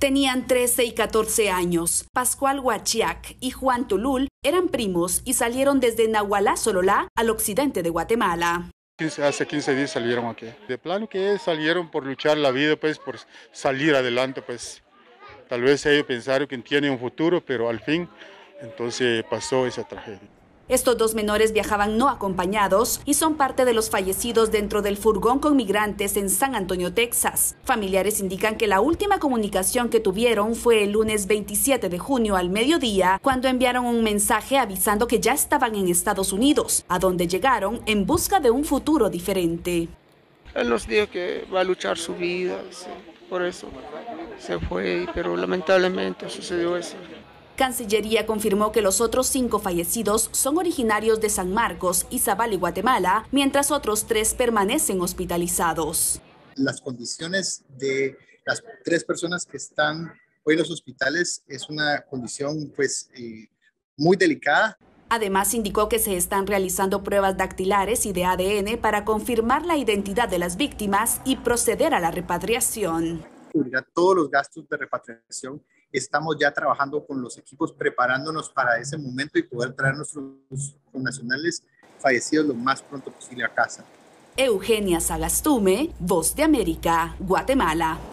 Tenían 13 y 14 años. Pascual Huachiac y Juan Tulul eran primos y salieron desde Nahualá, Sololá, al occidente de Guatemala. Hace 15 días salieron aquí. De plano que salieron por luchar la vida, pues por salir adelante, pues. Tal vez ellos pensaron que tienen un futuro, pero al fin, entonces pasó esa tragedia. Estos dos menores viajaban no acompañados y son parte de los fallecidos dentro del furgón con migrantes en San Antonio, Texas. Familiares indican que la última comunicación que tuvieron fue el lunes 27 de junio al mediodía, cuando enviaron un mensaje avisando que ya estaban en Estados Unidos, a donde llegaron en busca de un futuro diferente. Él nos dijo que va a luchar su vida, sí, por eso se fue, pero lamentablemente sucedió eso. Cancillería confirmó que los otros 5 fallecidos son originarios de San Marcos, Izabal y Guatemala, mientras otros 3 permanecen hospitalizados. Las condiciones de las 3 personas que están hoy en los hospitales es una condición muy delicada. Además, indicó que se están realizando pruebas dactilares y de ADN para confirmar la identidad de las víctimas y proceder a la repatriación. Cubrirá todos los gastos de repatriación. Estamos ya trabajando con los equipos preparándonos para ese momento y poder traer a nuestros connacionales fallecidos lo más pronto posible a casa. Eugenia Sagastume, Voz de América, Guatemala.